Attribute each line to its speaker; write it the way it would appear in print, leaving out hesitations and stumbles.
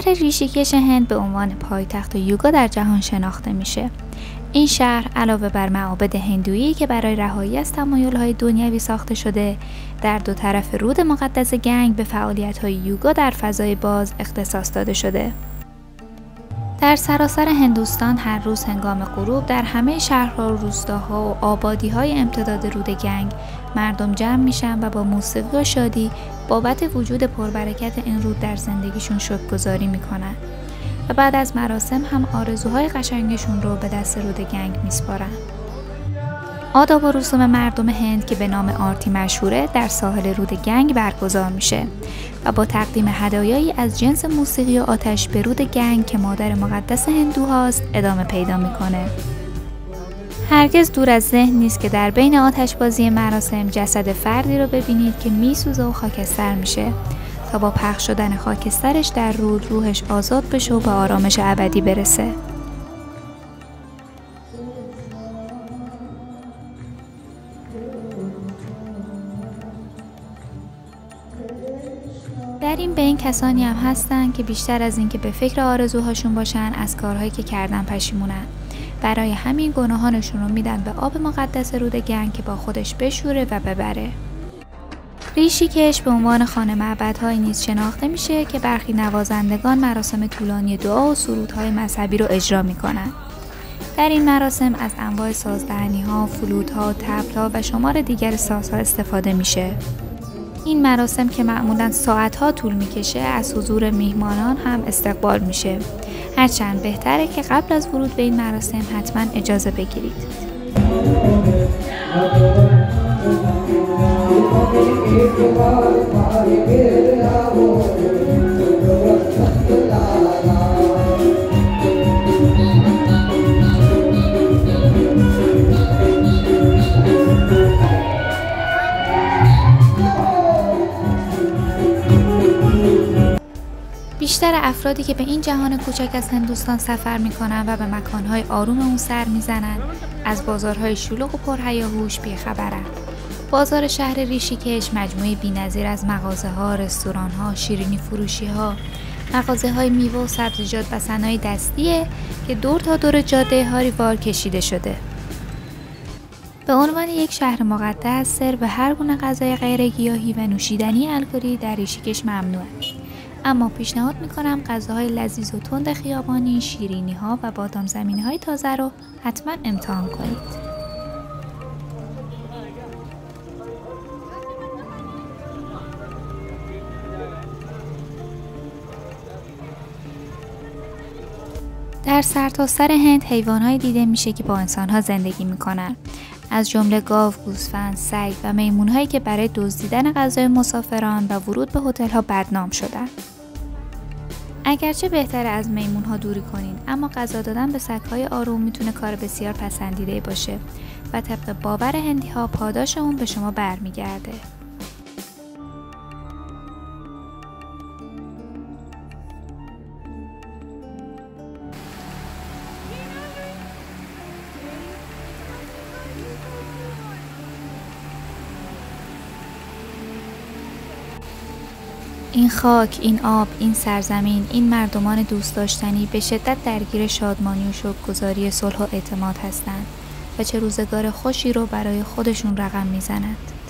Speaker 1: شهر ریشیکش هند به عنوان پایتخت یوگا در جهان شناخته میشه. این شهر علاوه بر معابد هندویی که برای رهایی از تمایل‌های دنیوی ساخته شده، در دو طرف رود مقدس گنگ به فعالیت‌های یوگا در فضای باز اختصاص داده شده. در سراسر هندوستان هر روز هنگام غروب در همه شهرها و روستاها و آبادی‌های امتداد رود گنگ مردم جمع میشن و با موسیقی و شادی بابت وجود پربرکت این رود در زندگیشون شکرگزاری میکنن و بعد از مراسم هم آرزوهای قشنگشون رو به دست رود گنگ میسپارن. آداب و رسوم مردم هند که به نام آرتی مشهوره در ساحل رود گنگ برگزار میشه و با تقدیم هدایایی از جنس موسیقی و آتش به رود گنگ که مادر مقدس هندوهاست ادامه پیدا میکنه. هرگز دور از ذهن نیست که در بین آتشبازی مراسم جسد فردی رو ببینید که میسوزه و خاکستر میشه تا با پخش شدن خاکسترش در رود روحش آزاد بشه و به آرامش ابدی برسه. در این بین کسانی هم هستن که بیشتر از اینکه به فکر آرزوهاشون باشن از کارهایی که کردن پشیمونن. برای همین گناهانشون رو میدن به آب مقدس رود گنگ که با خودش بشوره و ببره. ریشیکش به عنوان خانه معبدهایی نیز شناخته میشه که برخی نوازندگان مراسم طولانی دعا و سرودهای مذهبی رو اجرا میکنن. در این مراسم از انواع سازدهنی‌ها، فلوت‌ها، طبل‌ها و شمار دیگر سازها استفاده میشه. این مراسم که معمولاً ساعت‌ها طول میکشه از حضور میهمانان هم استقبال میشه. هرچند بهتره که قبل از ورود به این مراسم حتما اجازه بگیرید. بیشتر افرادی که به این جهان کوچک از هندوستان سفر میکنن و به مکانهای آروم اون سر میزنن از بازارهای شلوغ و پرهیاهوش بیخبرن. بازار شهر ریشیکش مجموعه بی‌نظیر از مغازه‌ها، رستوران‌ها، شیرینی فروشی‌ها، مغازه‌های میوه و سبزیجات و صنایع دستیه که دور تا دور جاده هاریوار کشیده شده. به عنوان یک شهر مقدس سرو هر گونه غذای غیر گیاهی و نوشیدنی الکلی در ریشیکش ممنوعه. اما پیشنهاد میکنم غذاهای لذیذ و تند خیابانی، شیرینی‌ها و بادام زمینی‌های تازه رو حتما امتحان کنید. در سرتاسر هند حیوان‌هایی دیده میشه که با انسان‌ها زندگی میکنن، از جمله گاو، گوسفند، سگ و میمون‌هایی که برای دزدیدن غذای مسافران و ورود به هتل‌ها بدنام شدن. اگرچه بهتره از میمون‌ها دوری کنین، اما غذا دادن به سگ‌های آروم میتونه کار بسیار پسندیده باشه و طبق باور هندی‌ها پاداش اون به شما برمیگرده. این خاک، این آب، این سرزمین، این مردمان دوست داشتنی به شدت درگیر شادمانی و شکرگزاری، صلح و اعتماد هستند و چه روزگار خوشی رو برای خودشون رقم میزنند.